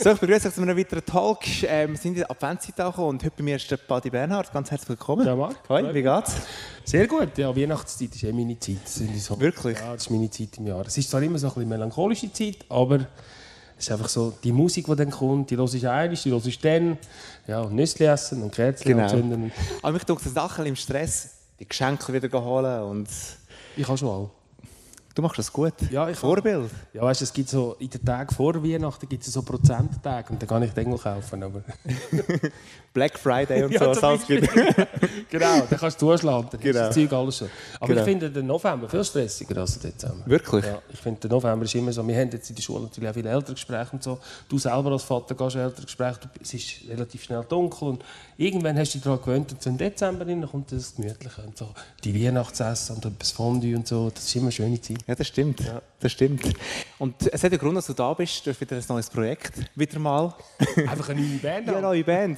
So, ich begrüße euch zu einem weiteren Talk. Wir sind in der Adventszeit angekommen und heute bei mir ist der Paddy Bernhard. Ganz herzlich willkommen. Ja, Marc. Hoi, wie geht's? Sehr gut, ja, Weihnachtszeit ist meine Zeit. So. Wirklich? Ja, das ist meine Zeit im Jahr. Es ist zwar immer so ein bisschen melancholische Zeit, aber es ist einfach so, die Musik, die dann kommt, die hörst du einmal, die hörst du dann. Ja, und Nüsse essen und Kerzen anzünden. Aber mich tut es Sachen im Stress, die Geschenke wieder holen und... Ich habe schon alle. Du machst das gut. Ja, Vorbild. Ja, weißt du, es gibt so, in den Tagen vor Weihnachten gibt es so Prozenttage und dann kann ich den kaufen. Aber Black Friday und ja, so, was alles gibt. Genau, dann kannst du zuschlagen, dann genau. ist das Zeug alles schon. Aber genau. Ich finde den November viel stressiger als der Dezember. Wirklich? Ja, ich finde, der November ist immer so, wir haben jetzt in der Schule natürlich auch viele Elterngespräche und so. Du selber als Vater gehst Elterngespräche, es ist relativ schnell dunkel und irgendwann hast du dich daran gewöhnt und so im Dezember kommt das Gemütliche und so die Weihnachtsessen und etwas Fondue und so, das ist immer eine schöne Zeit. Ja, das stimmt. Ja. Das stimmt. Und es hat einen Grund, dass du da bist. Du hast wieder ein neues Projekt. Wieder mal. Einfach eine neue Band. Ja, eine neue Band.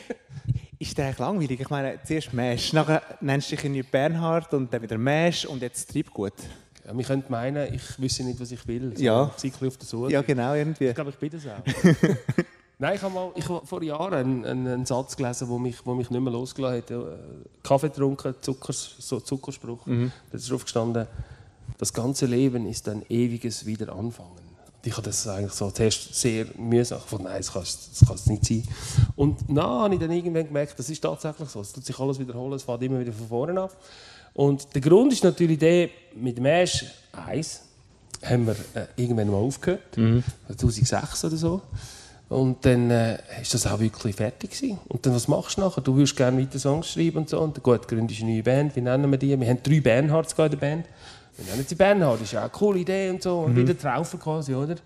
Ist der eigentlich langweilig? Ich meine, zuerst Mesh, nachher nennst du dich irgendwie Bernhard und dann wieder Mesh und jetzt Treibgut. Ja, wir könnten meinen, ich wüsste nicht, was ich will. So ja. Ein auf der Suche. Ja, genau, irgendwie. Ich glaube, ich bin das auch. Nein, ich habe vor Jahren einen Satz gelesen, der mich nicht mehr losgelassen hat. Kaffee getrunken, Zuckerspruch. Da ist drauf gestanden, das ganze Leben ist ein ewiges Wiederanfangen. Und ich habe das eigentlich so zuerst sehr mühsam gefunden. Nein, das kann es nicht sein. Und dann habe ich dann irgendwann gemerkt, das ist tatsächlich so. Es tut sich alles wiederholen, es fängt immer wieder von vorne an. Und der Grund ist natürlich der, mit dem Mesh 1 haben wir irgendwann mal aufgehört, 2006 oder so. Und dann ist das auch wirklich fertig gewesen. Und dann, was machst du nachher? Du würdest gerne weiter Songs schreiben und so. Und dann gut, gründest du eine neue Band. Wie nennen wir die? Wir haben 3 Bernhards in der Band. Wir nennen sie Bernhard, das ist auch eine coole Idee und so. Und wieder Traufer quasi, oder?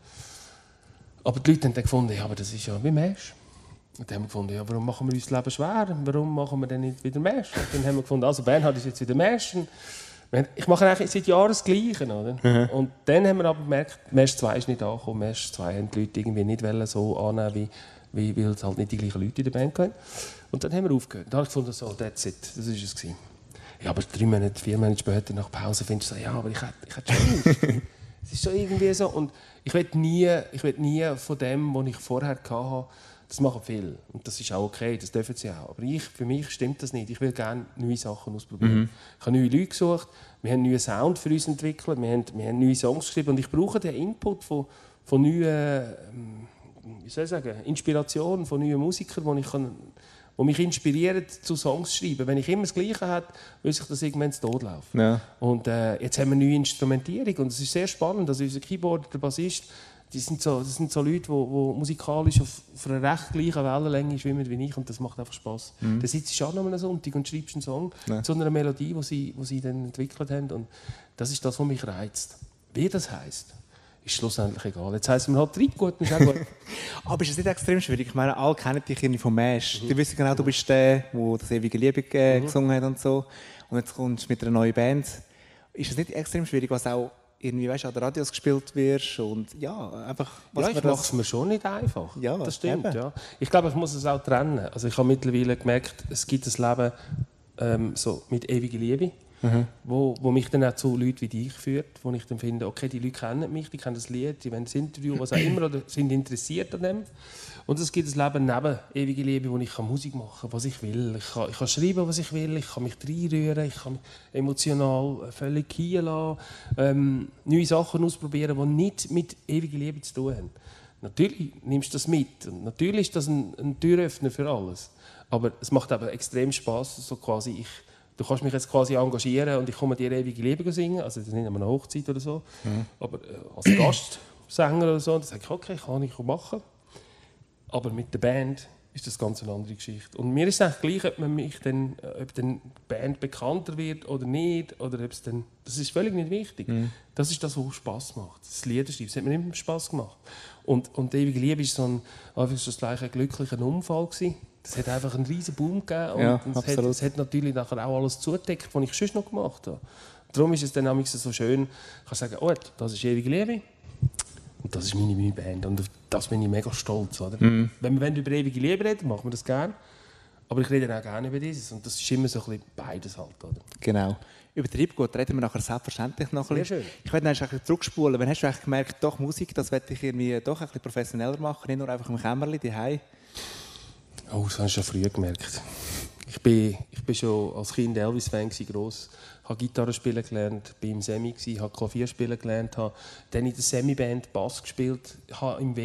Aber die Leute haben dann gefunden, ja, aber das ist ja wie Mesh. Und dann haben wir gefunden, ja, warum machen wir uns das Leben schwer? Warum machen wir dann nicht wieder Mesh? Und dann haben wir gefunden, also Bernhard ist jetzt wieder Mesh. Ich mache eigentlich seit Jahren das Gleiche, oder? Und dann haben wir aber gemerkt, Mesh 2 ist nicht angekommen. Mesh 2 haben die Leute irgendwie nicht so annehmen, weil es halt nicht die gleichen Leute in der Band hatten. Und dann haben wir aufgehört. Dann habe ich gefunden, so, that's it, das war es gewesen. Ja, aber 3 Monate, 4 Monate später, nach Pause, findest du so, ja, aber ich hätte schon Lust. Es ist so irgendwie so. Und ich will nie von dem, was ich vorher hatte, das machen viele. Und das ist auch okay, das dürfen sie auch. Aber für mich stimmt das nicht. Ich will gerne neue Sachen ausprobieren. Ich habe neue Leute gesucht, wir haben einen neuen Sound für uns entwickelt, wir haben neue Songs geschrieben und ich brauche den Input von neuen, wie soll ich sagen, Inspirationen von neuen Musikern, die mich inspirieren, zu Songs zu schreiben. Wenn ich immer das Gleiche habe, würde sich das irgendwann zu Tod laufen. Ja. Und jetzt haben wir eine neue Instrumentierung und es ist sehr spannend. Also unser Keyboarder, der Bassist, das sind so Leute, die musikalisch auf einer recht gleichen Wellenlänge schwimmen wie ich und das macht einfach Spass. Dann sitzt du an einem Sonntag und schreibst einen Song zu einer Melodie, die sie dann entwickelt haben und das ist das, was mich reizt. Wie das heisst, ist schlussendlich egal. Jetzt heisst es mir halt Treibgut, ist auch gut. Aber ist das nicht extrem schwierig? Ich meine, alle kennen dich irgendwie vom Mesh. Die wissen genau, du bist der, der das ewige Liebe gesungen hat und so. Und jetzt kommst du mit einer neuen Band. Ist das nicht extrem schwierig, was auch irgendwie, weißt, an den Radios gespielt wird und ja, einfach... Ja, ich mache es mir schon nicht einfach. Ja, das stimmt, ja. Ich glaube, ich muss es auch trennen. Also ich habe mittlerweile gemerkt, es gibt ein Leben so mit ewiger Liebe, wo mich dann auch zu Leuten wie dich führt, wo ich dann finde, okay, die Leute kennen mich, die kennen das Lied, die wollen das Interview, was auch immer, oder sind interessiert an dem. Und es gibt ein Leben neben ewiger Liebe, wo ich Musik machen kann, was ich will. Ich kann schreiben, was ich will, ich kann mich reinrühren, ich kann mich emotional völlig gehen lassen, neue Sachen ausprobieren, die nicht mit ewiger Liebe zu tun haben. Natürlich nimmst du das mit. Und natürlich ist das ein Türöffner für alles. Aber es macht aber extrem Spass, so quasi du kannst mich jetzt quasi engagieren und ich komme dir ewige Liebe singen, also das ist nicht eine Hochzeit oder so, aber als Gastsänger oder so, dann sage ich, okay, kann ich machen. Aber mit der Band ist das ganz eine andere Geschichte. Und mir ist es eigentlich gleich, ob die Band bekannter wird oder nicht, oder ob es dann, das ist völlig nicht wichtig. Das ist das, was Spass macht. Das Liederschreiben, das hat mir immer Spass gemacht. Und die ewige Liebe war einfach ein glücklicher Unfall gewesen. Es hat einfach einen riesen Boom gegeben ja, und es hat natürlich nachher auch alles zugedeckt, was ich sonst noch gemacht habe. Darum ist es dann so schön, ich kann sagen, oh, das ist ewige Liebe und das ist meine Band und auf das bin ich mega stolz. Oder? Wenn wir über ewige Liebe reden, machen wir das gerne. Aber ich rede auch gerne über dieses. Und das ist immer so ein bisschen beides halt, oder? Genau. Über Treibgut reden wir nachher selbstverständlich noch ein bisschen. Sehr schön. Ich werde eigentlich zurückspulen. Wann hast du eigentlich gemerkt, doch Musik, das werde ich irgendwie doch ein bisschen professioneller machen, nicht nur einfach im Kämmerlein daheim? Oh, das habe ich schon früh gemerkt. Ich bin schon als Kind Elvis-Fan gross. Ich habe Gitarre spielen gelernt, war im Semi, habe Klavier spielen gelernt, habe dann in der Semi-Band Bass gespielt, habe in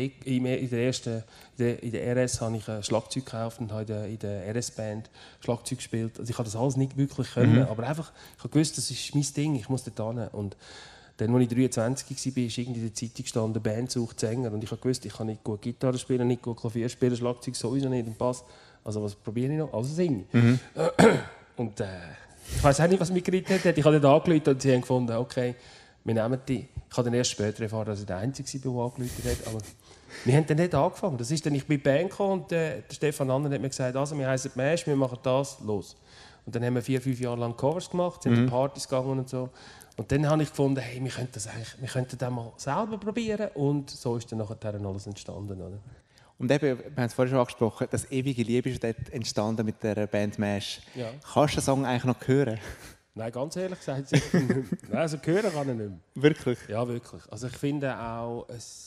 der RS habe ich ein Schlagzeug gekauft und habe in der RS-Band Schlagzeug gespielt. Also ich habe das alles nicht wirklich können, aber einfach, ich habe gewusst, das ist mein Ding, ich muss dort hin. Und dann, als ich 23 war, ist irgendwie in der Zeitung gestanden, Band sucht Sänger. Und ich habe gewusst, ich kann nicht gut Gitarre spielen, nicht gut Klavier spielen, Schlagzeug sowieso nicht und Bass. Also was probiere ich noch? Also singe. Und ich weiß auch nicht, was mich geritten hat. Ich habe dann angerufen und sie haben gefunden, okay, wir nehmen die. Ich habe dann erst später erfahren, dass ich der Einzige war, der angerufen hat. Aber wir haben dann nicht angefangen. Das ist dann, ich bin in die Band gekommen und der Stefan Annen hat mir gesagt, also, wir heißen Mash, wir machen das, los. Und dann haben wir 4-5 Jahre lang Covers gemacht, sind in Partys gegangen und so. Und dann habe ich gefunden, hey, wir könnten das mal selber probieren. Und so ist dann nachher alles entstanden. Oder? Und eben, wir haben es vorhin schon angesprochen, das ewige Liebe ist dort entstanden mit der Band Mash. Ja. Kannst du den Song eigentlich noch hören? Nein, ganz ehrlich gesagt, sicher nicht mehr. Nein, also hören kann ich nicht mehr. Wirklich? Ja, wirklich. Also ich finde auch,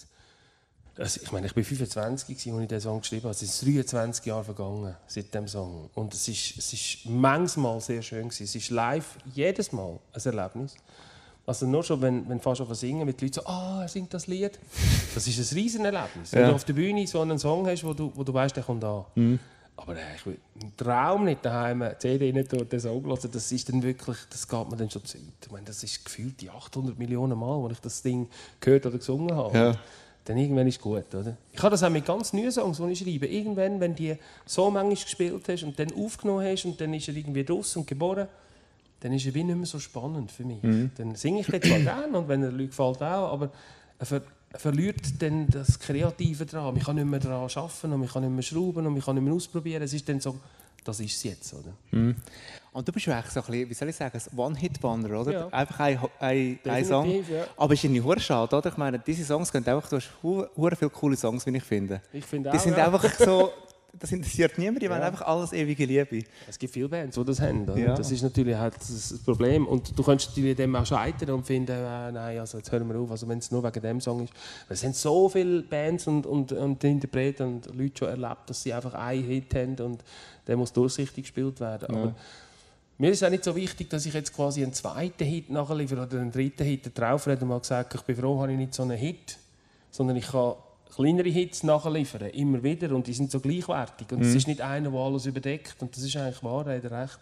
ich meine, ich war 25, als ich diesen Song geschrieben habe. Es sind 23 Jahre vergangen seit diesem Song. Und es ist manchmal sehr schön gewesen. Es ist live jedes Mal ein Erlebnis. Also nur schon, wenn fast auf singen mit den Leuten so, er singt das Lied. Das ist ein riesen Erlebnis. Wenn du auf der Bühne so einen Song hast, wo du weißt, der kommt an. Aber ich will im Traum nicht daheim die CD nicht durch den Song hören. Das ist dann wirklich, das geht mir dann schon Zeit. Ich meine, das ist gefühlt die 800 Millionen Mal, wo ich das Ding gehört oder gesungen habe. Ja. Dann irgendwann ist es gut, oder? Ich habe das auch mit ganz neuen Songs, die ich schreibe. Irgendwann, wenn du so manchmal gespielt hast und dann aufgenommen hast und dann ist er irgendwie draus und geboren, dann ist er wie nicht mehr so spannend für mich. Dann singe ich jetzt zwar gerne und wenn er Leuten gefällt auch, aber er verliert dann das Kreative daran. Man kann nicht mehr daran arbeiten und man kann nicht mehr schrauben und man kann nicht mehr ausprobieren. Es ist dann so, das ist es jetzt, oder? Und du bist ja eigentlich so ein bisschen, wie soll ich sagen, ein One-Hit-Wonder, oder? Ja. Einfach ein Song. Ja. Aber es ist irgendwie verdammt schade, oder? Ich meine, diese Songs gehen einfach, du hast verdammt viele coole Songs, wie ich finde. Ich finde auch, die sind einfach so, das interessiert niemand, die wollen einfach alles ewige Liebe. Es gibt viele Bands, die das haben. Ja. Das ist natürlich halt das Problem. Und du kannst natürlich dem auch scheitern und finden, nein, also jetzt hören wir auf, also wenn es nur wegen dem Song ist. Es haben so viele Bands und Interpreten und Leute schon erlebt, dass sie einfach einen Hit haben und der muss durchsichtig gespielt werden. Aber mir ist es auch nicht so wichtig, dass ich jetzt quasi einen zweiten Hit nachliefere oder einen dritten Hit drauf rede und mal gesagt, ich bin froh, habe ich nicht so einen Hit, sondern ich kann kleinere Hits nachliefern, immer wieder, und die sind so gleichwertig. Und es ist nicht einer, der alles überdeckt, und das ist eigentlich Wahrheit, recht.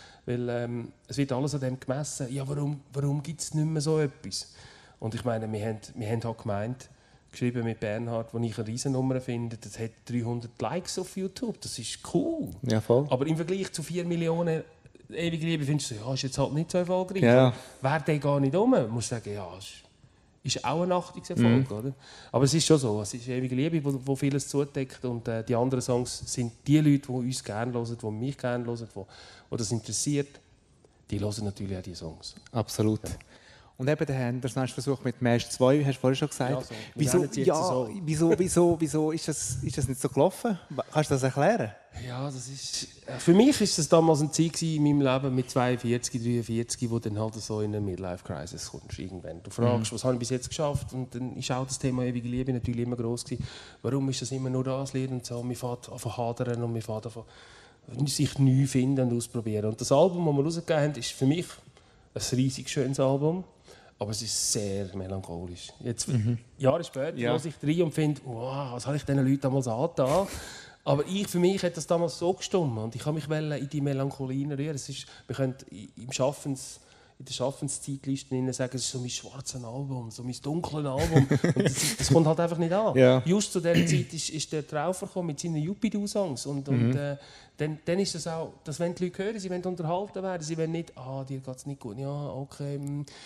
Weil es wird alles an dem gemessen. Ja, warum gibt es nicht mehr so etwas? Und ich meine, wir haben halt gemeint, geschrieben mit Bernhard, wo ich eine Riesennummer finde, das hat 300 Likes auf YouTube, das ist cool. Ja, voll. Aber im Vergleich zu 4 Millionen ewige Liebe findest du, ja, ist jetzt halt nicht so erfolgreich. Ja. Wäre der gar nicht um, musst du sagen, ja, ist auch ein Achtungserfolg, oder? Aber es ist schon so, es ist ewige Liebe, wo vieles zudeckt, und die anderen Songs sind die Leute, die uns gerne hören, die mich gerne hören, die das interessiert, die hören natürlich auch die Songs. Absolut. Ja. Und eben, der Henderson hast du versucht mit Mash 2, hast du vorhin schon gesagt. Ja, wieso ist das nicht so gelaufen? Kannst du das erklären? Ja, das ist... Für mich war das damals eine Zeit in meinem Leben mit 42, 43, wo dann halt so in eine Midlife-Crisis kommst. Irgendwann. Du fragst, was habe ich bis jetzt geschafft? Und dann ist auch das Thema ewige Liebe natürlich immer gross gewesen. Warum ist das immer nur das Lied? Und so, man fährt an hadern und man fährt an sich neu finden und ausprobieren. Und das Album, das wir rausgegeben haben, ist für mich ein riesig schönes Album. Aber es ist sehr melancholisch. Jetzt, Jahre später höre ich rein und finde, wow, was habe ich diesen Leuten damals angetan? Aber für mich hat das damals so gestimmt und ich habe mich in die Melancholie rühren. Wir können in der Schaffenszeitliste sagen, es ist so mein schwarzes Album, so mein dunkles Album. Und das kommt halt einfach nicht an. Ja. Just zu dieser Zeit ist der Traufer gekommen mit seinen Yuppie-Du-Songs. Und dann ist es auch, dass wenn die Leute hören, sie wollen unterhalten werden, sie wollen nicht, dir geht es nicht gut, ja, okay.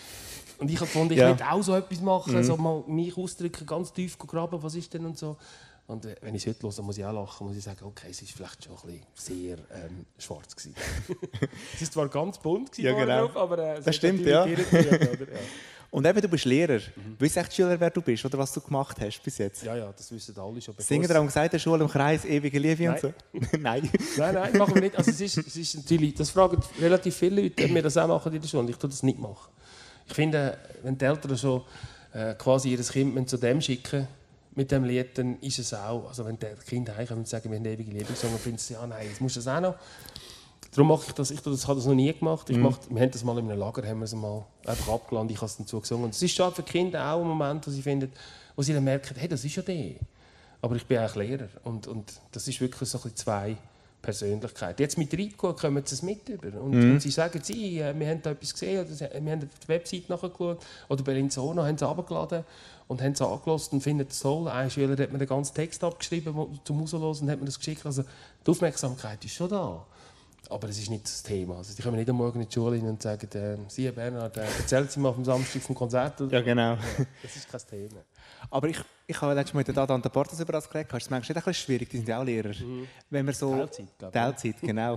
Und ich habe gefunden, ich will auch so etwas machen, so mal mich ausdrücken, ganz tief graben, was ist denn und so. Und wenn ich es heute höre, muss ich auch lachen, muss ich sagen, okay, es war vielleicht schon ein bisschen sehr schwarz gewesen. Es war zwar ganz bunt gewesen, ja, genau. aber das stimmt, ja. Oder? Ja. Und eben, du bist Lehrer. Wissen echt die Schüler, wer du bist oder was du gemacht hast bis jetzt? Ja, das wissen alle schon. Singen dir auch gesagt, in der Schule im Kreis, ewige Liebe und so? Nein. Nein, machen wir nicht. Also es ist natürlich, das fragen relativ viele Leute, ob wir das auch machen in der Schule. Ich tue das nicht machen. Ich finde, wenn die Eltern schon quasi ihr Kind zu dem schicken mit dem Lied, dann ist es auch, also wenn die Kinder heimkommen und sagen, wir haben ewige Liebe gesungen, finden sie, ja nein, jetzt musst du das auch noch. Darum mache ich das. Ich habe das noch nie gemacht. Wir haben das mal in einem Lager, haben wir es mal einfach abgelandet, ich habe es dazu gesungen. Und es ist schon für die Kinder auch ein Moment, wo sie finden, wo sie dann merken, hey, das ist ja der. Aber ich bin auch Lehrer und das ist wirklich so ein bisschen zwei Persönlichkeiten. Jetzt mit Treibgut kommen sie es mit über. Und sie sagen, wir haben da etwas gesehen, oder wir haben auf die Website nachgeschaut, oder Bellinzona haben sie runtergeladen und haben es angehört und finden es toll. Ein Schüler hat mir den ganzen Text abgeschrieben zum Raushören und hat mir das geschickt. Also die Aufmerksamkeit ist schon da. Aber das ist nicht das Thema. Also die kommen nicht am Morgen in die Schule und sagen, Sie, Herr Bernhard, erzählen Sie mal vom Samstag vom Konzert. Ja, genau. Das ist kein Thema. Aber ich habe letztes Mal mit der Dada und der Portas über das geredet. Das ist manchmal nicht ein bisschen schwierig, die sind ja auch Lehrer. Wenn wir so Teilzeit, genau.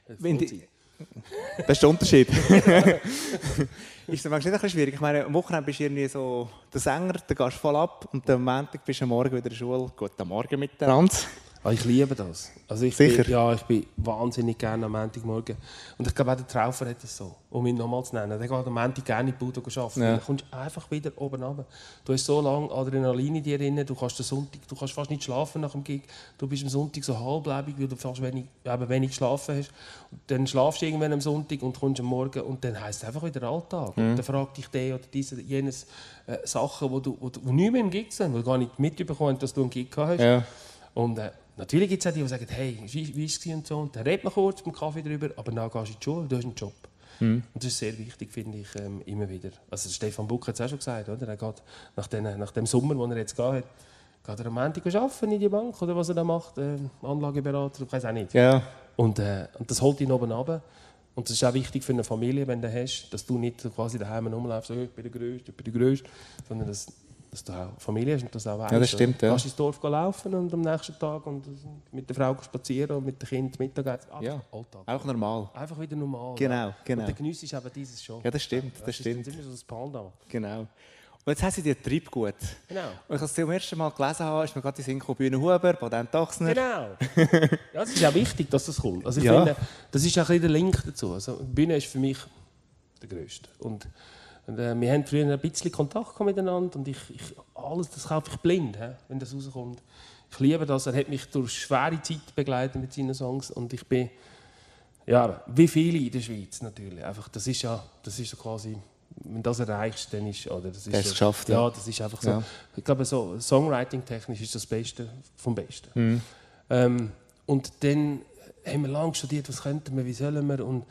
Das ist der Unterschied. Ist es manchmal nicht ein bisschen schwierig? Ich meine, am Wochenende bist du irgendwie so der Sänger, dann gehst du voll ab und am Montag bist du am Morgen wieder in der Schule. Guten Morgen miteinander. Ich liebe das. Also ich bin wahnsinnig gerne am Montagmorgen. Und ich glaube auch der Traufer hat das so, um ihn nochmal zu nennen. Der geht am Montag gerne in die Bude arbeiten. Ja. Dann kommst du einfach wieder oben runter. Du hast so lange Adrenalin in dir drin, du kannst fast nicht schlafen nach dem Gig. Du bist am Sonntag so halblebig, weil du fast wenig geschlafen hast. Und dann schlafst du irgendwann am Sonntag und kommst am Morgen und dann heisst es einfach wieder Alltag. Und dann fragt dich der oder jenes Sachen, die nicht mehr im Gig sind, weil du gar nicht mitbekommen hast, dass du einen Gig hast. Ja. Und natürlich gibt es auch die, die sagen, hey, wie ist es und so. Und dann redet man kurz beim Kaffee darüber, aber dann gehst du in die Schule, du hast einen Job. Und das ist sehr wichtig, finde ich, immer wieder. Also Stefan Buck hat es auch schon gesagt, oder? Er geht nach dem Sommer, den er jetzt geht er am Montag arbeiten in die Bank, oder was er da macht, Anlageberater, ich weiß auch nicht. Ja. Und das holt ihn oben runter. Und das ist auch wichtig für eine Familie, wenn du hast, dass du nicht quasi daheim rumläufst, ich bin der Größte, sondern dass du auch Familie hast und das auch weißt. Ja, das stimmt, ja. Du kannst ins Dorf laufen und am nächsten Tag und mit der Frau spazieren und mit den Kindern Mittag essen. Ja, Alltag. auch normal. Einfach wieder normal. Genau, ja. genau. Und der Genuss ist eben dieses schon. Ja, das stimmt, das stimmt. Das ist immer so das Panda. Genau. Und jetzt haben sie dir Treibgut. Genau. Und ich das zum ersten Mal gelesen habe, ist mir gerade die Synchro Bühne Huber, Patent Ochsner. Genau. Ja, es ist auch wichtig, dass das kommt. Also ich finde, das ist auch ein bisschen der Link dazu. Also die Bühne ist für mich der grösste. Und wir haben früher ein bisschen Kontakt miteinander und alles das kaufe ich blind, wenn das rauskommt. Ich liebe das. Er hat mich durch schwere Zeit begleitet mit seinen Songs und ich bin, ja, wie viele in der Schweiz natürlich. Einfach, das ist so quasi, wenn du das erreichst, dann ist, oder das ist so, geschafft, ja, das ist einfach so. Ja. Ich glaube, so Songwriting-technisch ist das Beste vom Besten. Und dann haben wir lange studiert, was könnten wir, wie sollen wir und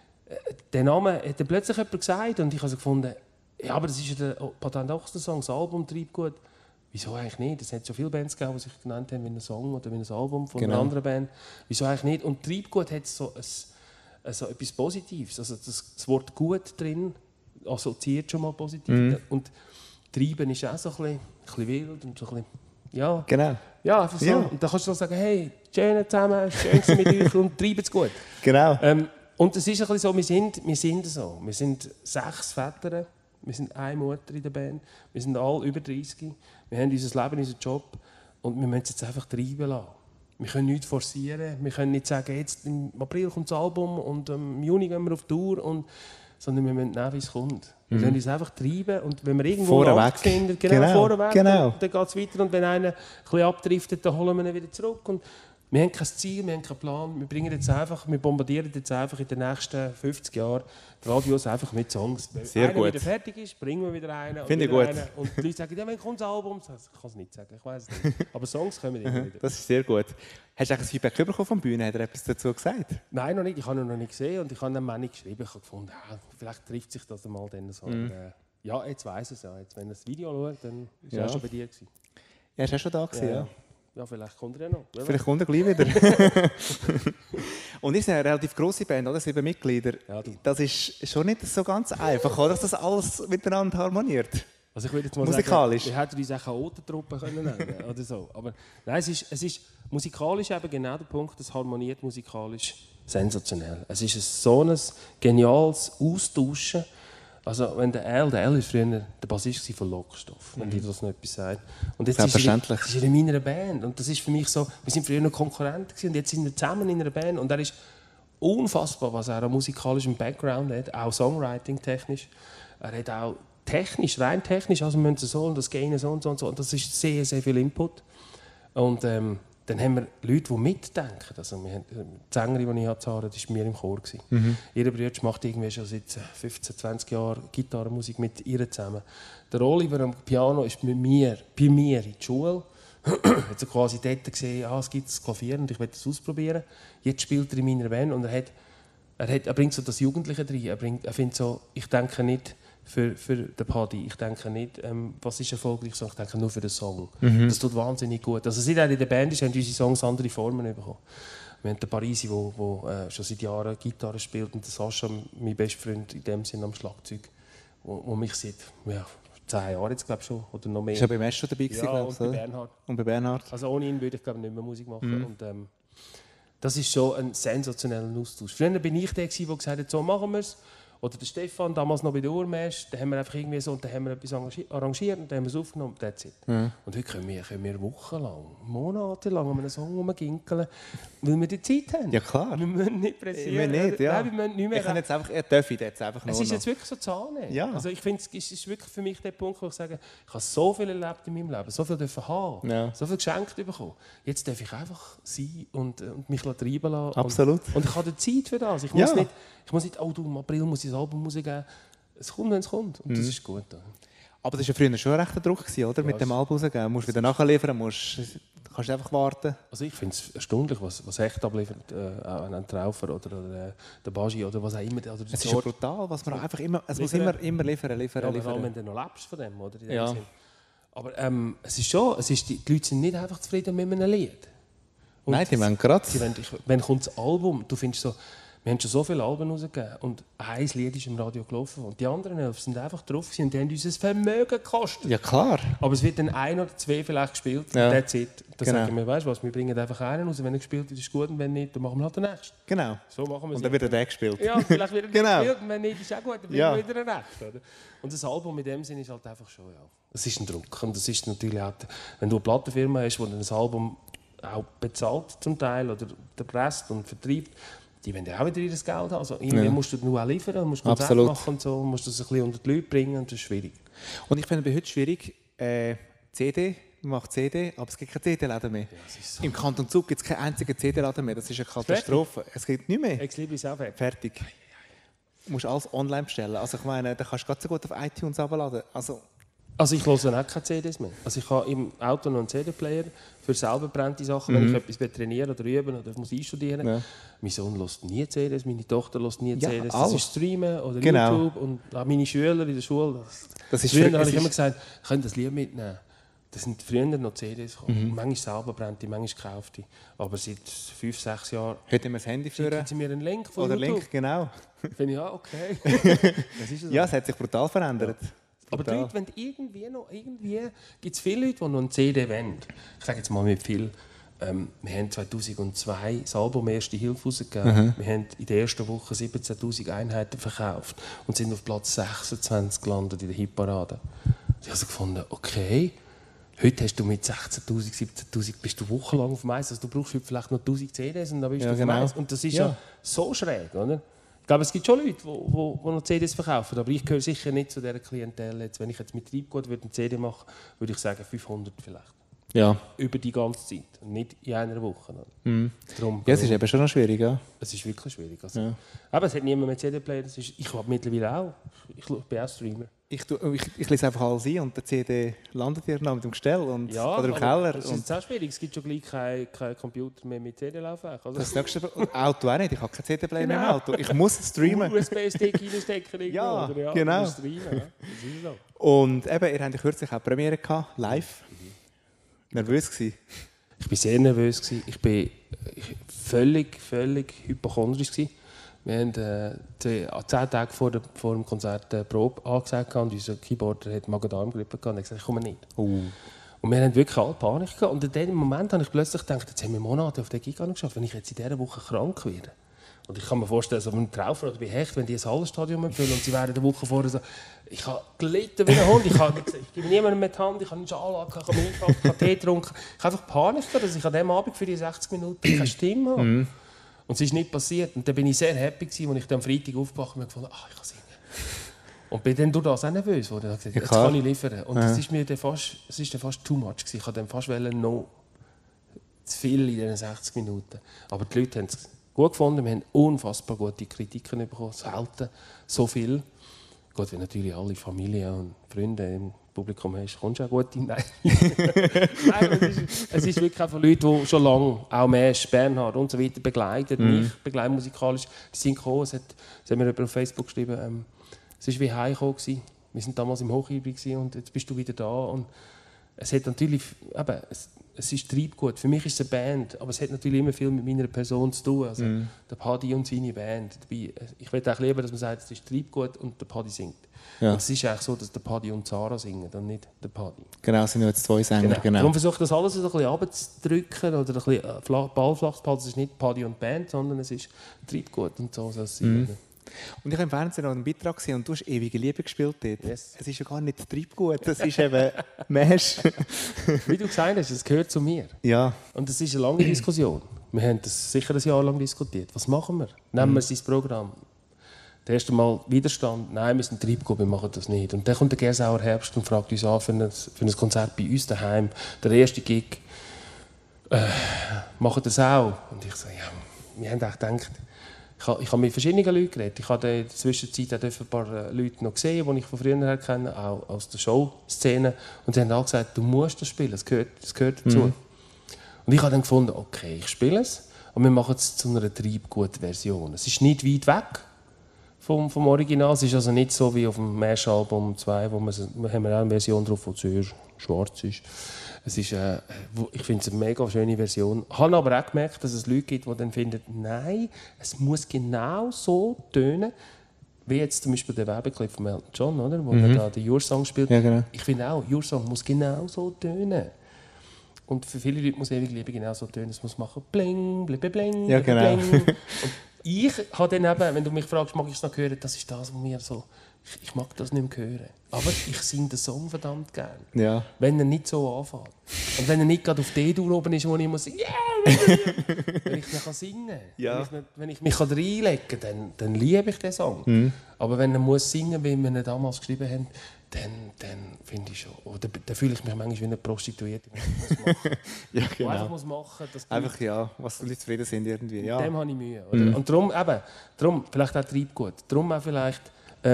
den Namen hat dann plötzlich jemand gesagt und ich habe so gefunden, ja, aber das ist ja der Patent Ochsner-Song, das Album Treibgut. Wieso eigentlich nicht? Es hat so viele Bands gegeben, die sich genannt haben wie ein Song oder wie ein Album von einer anderen Band. Wieso eigentlich nicht? Und Treibgut hat so etwas Positives. Also das Wort «gut» drin assoziiert schon mal positiv. Und Treiben ist auch so ein bisschen wild und so ein bisschen, ja. Genau. Ja, einfach so. Ja. Und dann kannst du sagen, hey, schön zusammen, schön mit euch und treiben es gut. Genau. Und es ist ein bisschen so, wir sind so. Wir sind 6 Väter, wir sind eine Mutter in der Band, wir sind alle über 30, wir haben unser Leben, unseren Job und wir müssen es jetzt einfach treiben lassen. Wir können nichts forcieren, wir können nicht sagen, jetzt im April kommt das Album und im Juni gehen wir auf Tour, sondern wir müssen nehmen, wie es kommt. Wir können uns einfach treiben und wenn wir irgendwo einen Akt finden, vorweg, dann geht es weiter und wenn einer ein bisschen abdriftet, dann holen wir ihn wieder zurück. Und wir haben kein Ziel, wir haben keinen Plan. Wir bombardieren jetzt einfach in den nächsten 50 Jahren die Radios einfach mit Songs. Wenn einer wieder fertig ist, bringen wir wieder einen. Finde ich gut. Und die Leute sagen, ja, wann kommt das Album? Ich kann es nicht sagen, ich weiß es nicht. Aber Songs kommen immer wieder. Das ist sehr gut. Hast du ein Feedback bekommen von der Bühne? Hat er etwas dazu gesagt? Nein, noch nicht. Ich habe ihn noch nicht gesehen und ich habe ihm auch nicht geschrieben. Ich habe gefunden, vielleicht trifft sich das einmal dann so. Ja, jetzt weiss es ja. Jetzt, wenn er das Video schaut, dann ist er schon bei dir gewesen. Ja, ist er schon da gewesen, ja. Ja, vielleicht kommt er ja noch. Vielleicht kommt er gleich wieder. Und ihr seid eine relativ grosse Band, oder? 7 Mitglieder. Ja, das ist schon nicht so ganz einfach, oder? Dass das alles miteinander harmoniert. Also ich würde jetzt mal musikalisch. Sagen, ich hätte uns auch Chaotentruppe nennen können oder so. Aber nein, es ist musikalisch eben genau der Punkt, es harmoniert musikalisch sensationell. Es ist so ein geniales Austauschen Also wenn der L ist früher der Bassist von Lockstoff, wenn dir das noch etwas sagt. Und jetzt Selbstverständlich. ist er in meiner Band und das ist für mich so, wir sind früher noch Konkurrenten gewesen, und jetzt sind wir zusammen in einer Band und er ist unfassbar, was er an musikalischem Background hat, auch Songwriting-technisch. Er hat auch technisch, rein technisch, also wir müssen so und das Gain so und so und so. Und das ist sehr, sehr viel Input. Und dann haben wir Leute, die mitdenken. Also wir haben, die Sängerin, die ich hatte, das war mir im Chor. Ihr Bruder macht irgendwie schon seit 15, 20 Jahren Gitarrenmusik mit ihr zusammen. Der Oliver am Piano ist bei mir in die Schule. Er hat so quasi dort gesehen, es gibt das Klavier und ich will das ausprobieren. Jetzt spielt er in meiner Band und er bringt so das Jugendliche rein. Er findet so, ich denke nicht für den Paddy, ich denke nicht, was ist erfolgreich, sondern ich denke nur für den Song. Das tut wahnsinnig gut. Also seit er in der Band ist, haben unsere Songs andere Formen bekommen. Wir haben den Parisi, der schon seit Jahren Gitarre spielt, und den Sascha, mein bester Freund, in dem Sinne am Schlagzeug, wo mich seit 10 Jahren jetzt, glaube ich, schon, oder noch mehr. Ist er beim Esch dabei gewesen, ja, und bei Bernhard. Und bei Bernhard. Also ohne ihn würde ich, glaube ich, nicht mehr Musik machen. Und, das ist schon ein sensationeller Austausch. Früher war ich der, der gesagt hat, so machen wir es. Oder der Stefan, damals noch bei der Urmesch, da haben wir einfach irgendwie so, und dann haben wir etwas arrangiert und dann haben wir es aufgenommen, that's it. Und heute können wir wochenlang, monatelang an einem Song rumginkeln, weil wir die Zeit haben. Ja, klar. Wir müssen nicht pressieren. Wir nicht, ja. Nein, wir müssen nicht mehr. Ich kann jetzt einfach, darf ich jetzt einfach nur es ist noch. jetzt wirklich so Zahne. Ja. Also ich finde, es ist wirklich für mich der Punkt, wo ich sage, ich habe so viel erlebt in meinem Leben, so viel dürfen haben, so viel geschenkt bekommen. Jetzt darf ich einfach sein und mich treiben lassen. Absolut. Und ich habe die Zeit für das. Ich muss nicht, oh du, im April muss ich das Album rausgeben. Es kommt, wenn es kommt. Und das ist gut. Aber das war ja früher schon ein rechter Druck, oder? Ja, mit dem Album rausgeben. Du musst wieder nachliefern, kannst einfach warten. Also ich finde es erstaunlich, was echt abliefert, ein Traufer oder der Bagi oder was auch immer. Oder es ist ja brutal, was man einfach immer, es muss immer liefern. Ja, vor allem, wenn du noch lebst von dem, oder? Ja. Aber es ist schon, die Leute sind nicht einfach zufrieden mit einem Lied. Und nein, die wollen gerade. Wenn kommt das Album, du findest so, wir haben schon so viele Alben rausgegeben und ein Lied ist im Radio gelaufen und die anderen 11 sind einfach drauf gewesen und die haben uns ein Vermögen gekostet. Ja, klar. Aber es wird dann 1 oder 2 vielleicht gespielt, ja. that's it. Da genau. sagen wir, weißt du was, wir bringen einfach einen raus, wenn er gespielt wird, ist gut und wenn nicht, dann machen wir halt den nächsten. Genau. So machen wir es. Und dann wird der gespielt. Ja, vielleicht wird er genau. gespielt und wenn nicht, ist auch gut, dann bringen wir wieder einen nächsten. Oder? Und das Album in dem Sinne ist halt einfach schon, ja, es ist ein Druck und das ist natürlich auch, wenn du eine Plattenfirma hast, die ein Album auch bezahlt zum Teil oder erpresst und vertreibt, die wollen ja auch wieder ihr Geld haben. Also irgendwie musst du nur auch liefern, musst Konzerte machen und so, musst das ein bisschen unter die Leute bringen und das ist schwierig. Und ich finde bei heute schwierig, CD, man macht CD, aber es gibt keine CD-Laden mehr. Ja, so. Im Kanton Zug gibt es keinen einzigen CD-Laden mehr, das ist eine Katastrophe. Es gibt nicht mehr. Ich liebe es auch. Fertig. Du musst alles online bestellen. Also ich meine, da kannst du ganz so gut auf iTunes abladen. Also ich höre auch keine CDs mehr. Also ich habe im Auto noch einen CD-Player für selber brennende Sachen, wenn ich etwas trainieren oder üben oder muss einstudieren. Ja. Mein Sohn hört nie CDs, meine Tochter hört nie CDs. Das ist Streamen oder YouTube und auch meine Schüler in der Schule. Früher habe ich immer gesagt, ich könnte das Lied mitnehmen. Das sind früher noch CDs gekommen. Manchmal selber brennte, manchmal kaufte. Aber seit 5, 6 Jahren hätten wir das Handy führen. Sie mir einen Link von oder YouTube. Link, genau. Finde ich, ja, okay. Das ist so. Ja, es hat sich brutal verändert. Ja. Aber die Leute, wenn irgendwie gibt es viele Leute, die noch eine CD wollen. Ich sage jetzt mal mit viel. Wir haben 2002 das Album «Erste Hilfe» rausgegeben. Wir haben in der ersten Woche 17'000 Einheiten verkauft und sind auf Platz 26 gelandet in der Hitparade. Ich habe also gefunden, okay, heute hast du mit 16'000, 17'000 bist du wochenlang auf dem Eis. Also du brauchst heute vielleicht noch 1000 CDs und dann bist du auf dem Eis. Und das ist ja so schräg, oder? Ich glaube, es gibt schon Leute, die noch CDs verkaufen, aber ich gehöre sicher nicht zu dieser Klientel. Jetzt, wenn ich jetzt mit Treibgut eine CD machen würde, würde ich sagen 500 vielleicht. Ja. Über die ganze Zeit, nicht in einer Woche. Darum, ja, es ist eben schon noch schwierig, ja. Es ist wirklich schwierig. Also. Aber es hat niemand mehr CD-Player. Ich habe mittlerweile auch. Ich bin auch Streamer. Ich lese einfach alles ein und der CD landet irgendwann mit dem Gestell oder im Keller. Das ist auch schwierig. Es gibt schon gleich keinen Computer mehr mit CD-Laufwerk. Also. Das nächste Auto auch nicht. Ich habe keinen CD-Player mehr im Auto. Ich muss streamen. USB-Stick reinstecken. Ja, oder? genau. Streamen, ja. Das ist so. Und eben, ihr habt kürzlich auch Premiere gehabt, live. Nervös gewesen? Ich war sehr nervös. Ich war völlig hypochondrisch. Wir haben 10 Tage vor dem Konzert eine Probe angesagt und unser Keyboarder hat Magen-Darm-Grippe gehabt und hat gesagt, ich komme nicht. Und wir haben wirklich alle Panik gehabt. Und in dem Moment habe ich plötzlich gedacht, jetzt haben wir Monate auf den Gig geschafft. Wenn ich jetzt in dieser Woche krank werde Und ich kann mir vorstellen, so ein Traufer bei Hecht, wenn die ein Hallenstadion füllen und sie wären eine Woche vorher so, ich habe gelitten wie ein Hund, ich gebe niemandem mehr die Hand, ich habe einen Schal angehabt, ich habe mich eingepackt, ich habe Tee getrunken. Ich habe einfach Panik gehabt, dass ich an diesem Abend für die 60 Minuten keine Stimme habe. Und es ist nicht passiert. Und dann bin ich sehr happy gewesen, als ich dann am Freitag aufgewacht bin und gefunden, ich kann singen. Und bin dann durch das auch nervös geworden. Ich habe gesagt, jetzt kann ich liefern. Und es ist mir dann fast too much gewesen. Ich wollte dann fast noch zu viel in diesen 60 Minuten. Aber die Leute haben es gut gefunden. Wir haben unfassbar gute Kritiken bekommen. Selten so viel. Gut, wenn natürlich alle Familie und Freunde im Publikum hast, kommst du auch gut in. Nein, es ist wirklich auch von Leuten, die schon lange, auch Mesch, Bernhard und so weiter begleiten, mich begleiten musikalisch. Die sind gekommen, es hat mir jemand auf Facebook geschrieben, es war wie heimgekommen. Wir waren damals im Hochhebel und jetzt bist du wieder da. Und es hat natürlich, es ist Treibgut. Für mich ist es eine Band, aber es hat natürlich immer viel mit meiner Person zu tun. Also der Paddy und seine Band. Ich würde auch lieber, dass man sagt, es ist Treibgut und der Paddy singt. Ja. Und es ist eigentlich so, dass der Paddy und Sarah singen und nicht der Paddy. Genau, es sind jetzt zwei Sänger. Genau. Darum versuche ich das alles ein bisschen runterzudrücken oder ein bisschen ballflach zu halten. Es ist nicht Paddy und Band, sondern es ist Treibgut und so soll es sein. Und ich habe im Fernsehen noch einen Beitrag gesehen und du hast «Ewige Liebe» gespielt dort. Yes. Es ist ja gar nicht Treibgut, es ist eben Mesch. Wie du gesagt hast, es gehört zu mir. Ja. Und es ist eine lange Diskussion. Wir haben das sicher ein Jahr lang diskutiert. Was machen wir? Nehmen wir es ins Programm. Das erste Mal Widerstand. Nein, wir sind Treibgut, wir machen das nicht. Und dann kommt der Gersauer Herbst und fragt uns an für ein Konzert bei uns daheim. Der erste Gig. Machen das auch? Und ich so, ja, wir haben auch gedacht, ich habe mit verschiedenen Leuten geredet. Ich habe in der Zwischenzeit auch ein paar Leute noch gesehen, die ich von früher her kenne, auch aus der Showszene. Und sie haben auch gesagt, du musst das spielen, es gehört dazu. Und ich habe dann gefunden, okay, ich spiele es und wir machen es zu einer Treibgut-Version. Es ist nicht weit weg vom Original. Es ist also nicht so wie auf dem Mesh-Album 2, wo wir haben auch eine Version drauf, die sehr schwarz ist. Es ist, ich finde es eine mega schöne Version. Ich habe aber auch gemerkt, dass es Leute gibt, die dann finden, nein, es muss genau so tönen, wie jetzt zum Beispiel der Werbeclip von Elton John, oder? Wo er da den Your Song spielt. Ja, genau. Ich finde auch, Your Song muss genau so tönen. Und für viele Leute muss ewig Liebe genau so tönen. Es muss machen bling, bling, bling, ja, genau. bling. Und ich habe dann eben, wenn du mich fragst, mag ich es noch hören, das ist das, was mir so... Ich mag das nicht mehr hören. Aber ich singe den Song verdammt gerne. Ja. Wenn er nicht so anfängt. Und wenn er nicht gerade auf D-Dur oben ist, wo ich muss yeah! Wenn ich nicht singen kann. Ja. Wenn ich mich reinlegen kann, dann liebe ich den Song. Aber wenn er muss singen, wie wir ihn damals geschrieben haben, dann finde ich schon... Oder dann fühle ich mich manchmal wie eine Prostituierte. Ja, genau. Einfach muss machen, dass einfach, ja, was die Leute zufrieden sind irgendwie. Ja. Mit dem habe ich Mühe. Oder? Und darum, vielleicht auch Treibgut. Darum auch vielleicht...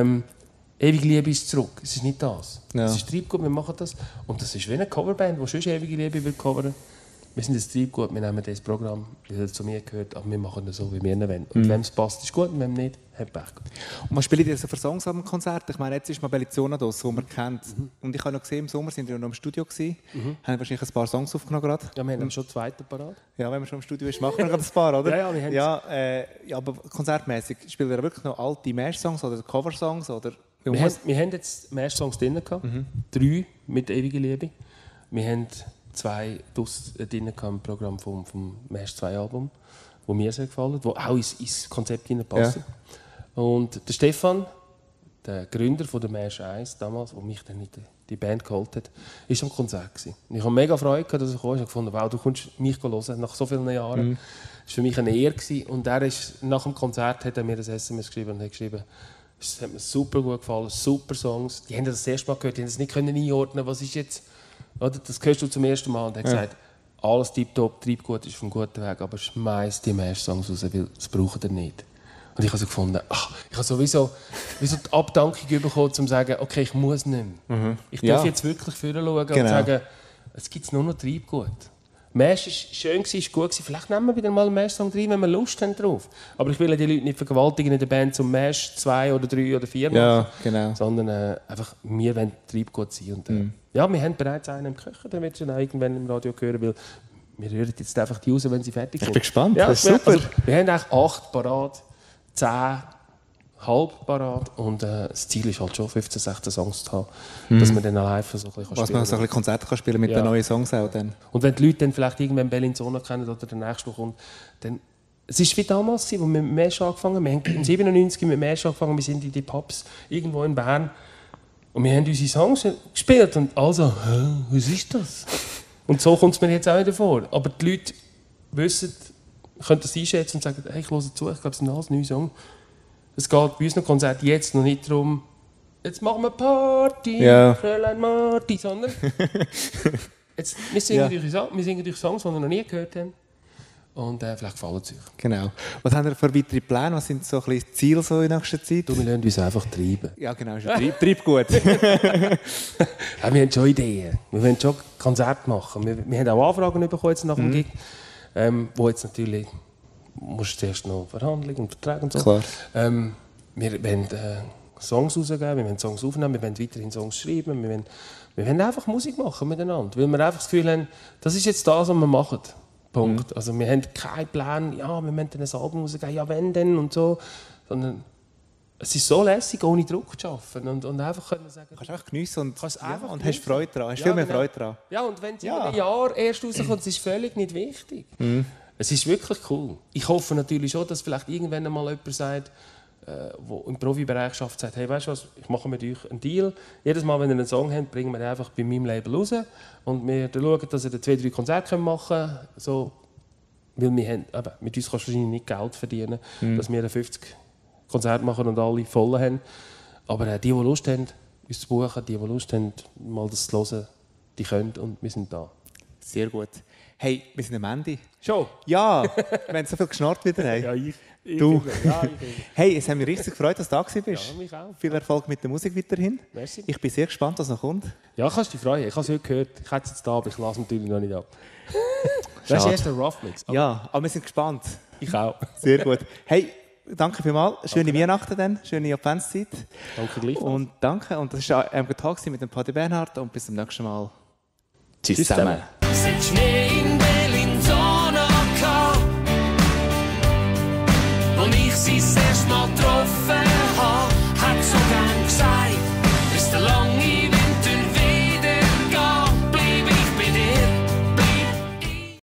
Ewige Liebe ist zurück. Es ist nicht das. Ja. Es ist Treibgut, wir machen das. Und das ist wie eine Coverband, die schon Ewige Liebe will covern. Wir sind das Treibgut, wir nehmen das Programm, das zu mir gehört, aber wir machen das so, wie wir ihn wollen. Und wenn es passt, ist gut, und wenn nicht, hat Pech. Und was spielt ihr so für Songs am Konzert? Ich meine, jetzt ist mal Bellizona da, so man kennt. Und ich habe noch gesehen, im Sommer sind wir noch im Studio gewesen. Haben wahrscheinlich ein paar Songs aufgenommen gerade. Ja, wir haben schon einen zweiten parat. Ja, wenn man schon im Studio ist, machen wir gerade ein paar, oder? Ja, wir haben ja, aber konzertmäßig spielt ihr wirklich noch alte Mesh-Songs oder Cover-Songs? Oder? Wir haben jetzt Mesh-Songs drin gehabt. 3 mit «Ewige Liebe». Wir haben 2 drin im Programm vom Mesh 2 Album, wo mir sehr gefallen, wo auch ins Konzept hineinpassen. Ja. Und der Stefan, der Gründer von der Mesh 1 damals, der mich dann in die Band geholt hat, war am Konzert gewesen. Ich habe mega Freude gehabt, dass er kam. Ich habe gefunden, wow, du kommst mich hören nach so vielen Jahren. Das war für mich eine Ehre gewesen. Und nach dem Konzert hat er mir das SMS geschrieben und hat geschrieben, es hat mir super gut gefallen, super Songs. Die haben das erste Mal gehört, die haben das nicht einordnen können, was ist jetzt... Oder, das hörst du zum ersten Mal und er hat gesagt, alles tiptop, Treibgut ist vom guten Weg, aber schmeiß die Mesh-Songs raus, weil das braucht er nicht. Und ich habe so gefunden, ich habe sowieso die Abdankung bekommen, um zu sagen, okay, ich muss nicht mehr. Ich darf jetzt wirklich vorne schauen und sagen, es gibt nur noch Treibgut. Mesh war schön, ist gut gewesen. Vielleicht nehmen wir wieder mal einen Mesh-Song rein, wenn wir Lust haben drauf. Aber ich will die Leute nicht vergewaltigen in der Band zum Mesh 2 oder 3 oder 4 machen. Ja, genau. Sondern einfach, wir wollen Treibgut sein. Und, ja, wir haben bereits einen im Köcher, den wird schon irgendwann im Radio hören, weil wir hören jetzt einfach die raus, wenn sie fertig sind. Ich bin gespannt, ja, das ist super. Also, wir haben eigentlich 8 parat, 10 halb parat und das Ziel ist halt schon 15, 16 Songs zu haben, dass man dann live so ein bisschen spielen kann. Man so ein bisschen Konzerte kann spielen mit den neuen Songs auch dann. Und wenn die Leute dann vielleicht irgendwann Bellizona kennen oder der nächste kommt, dann es ist wie damals, als wir mit dem Mesh angefangen haben. Wir haben im 97 mit dem Mesh angefangen, wir sind in die Pubs irgendwo in Bern. Und wir haben unsere Songs gespielt und also, was ist das? Und so kommt es mir jetzt auch wieder vor. Aber die Leute wissen, können das einschätzen und sagen, hey, ich höre zu, ich glaube, es ist ein alles neuer Song. Es geht bei unseren Konzerten jetzt noch nicht darum, jetzt machen wir Party, Fräulein Marti, sondern jetzt, wir singen durch Songs, die wir noch nie gehört haben. Und vielleicht gefallen es euch. Genau. Was haben wir für weitere Pläne? Was sind so ein bisschen die Ziele so in nächster Zeit? Wir lassen uns einfach treiben. Ja, genau. Treib gut. Ja, wir haben schon Ideen. Wir wollen schon Konzerte machen. Wir haben auch Anfragen bekommen jetzt nach dem Gig, wo jetzt natürlich musst du erst noch Verhandlungen und Verträge und so. Klar. Wir wollen Songs rausgeben, wir wollen Songs aufnehmen, wir wollen weiterhin Songs schreiben, wir wollen einfach Musik machen miteinander, weil wir einfach das Gefühl haben, das ist jetzt das, was wir machen. Punkt. Also wir haben keinen Plan, ja, wir müssen ein Album rausgeben, ja, wenn denn und so, sondern es ist so lässig, ohne Druck zu arbeiten und einfach können sagen... Du kannst einfach geniessen und, einfach und hast Freude daran, hast viel mehr Freude daran. Ja, und wenn es in einem Jahr erst rauskommt, das ist völlig nicht wichtig. Es ist wirklich cool. Ich hoffe natürlich schon, dass vielleicht irgendwann einmal jemand sagt, der im Profibereich schafft, sagt, hey, weißt du was, ich mache mit euch einen Deal. Jedes Mal, wenn ihr einen Song habt, bringen wir den einfach bei meinem Label raus. Und wir schauen, dass ihr 2-3 Konzerte machen können. So, weil wir haben, mit uns kannst du wahrscheinlich nicht Geld verdienen, dass wir 50 Konzerte machen und alle voll haben. Aber die Lust haben, uns zu buchen, die Lust haben, mal das zu hören, die können und wir sind da. Sehr gut. Hey, wir sind am Ende. Schon? Ja, wir haben so viel geschnarrt wieder. Hey. Ja, ich. Du. Hey, es hat mich richtig gefreut, dass du da bist. Ja, mich auch. Viel Erfolg mit der Musik weiterhin. Merci. Ich bin sehr gespannt, was noch kommt. Ja, kannst dich freuen. Ich habe es heute gehört. Ich hätte es jetzt da, aber ich lasse natürlich noch nicht ab. Das ist erst ein Rough Mix. Ja, aber wir sind gespannt. Ich auch. Sehr gut. Hey, danke vielmals. Schöne Weihnachten dann, schöne Adventszeit. Danke gleichfalls. Und danke. Und das war ein Tag mit dem Paddy Bernhard und bis zum nächsten Mal. Tschüss zusammen. Schnee in Bellinzona gehabt, und ich sie das erste Mal getroffen.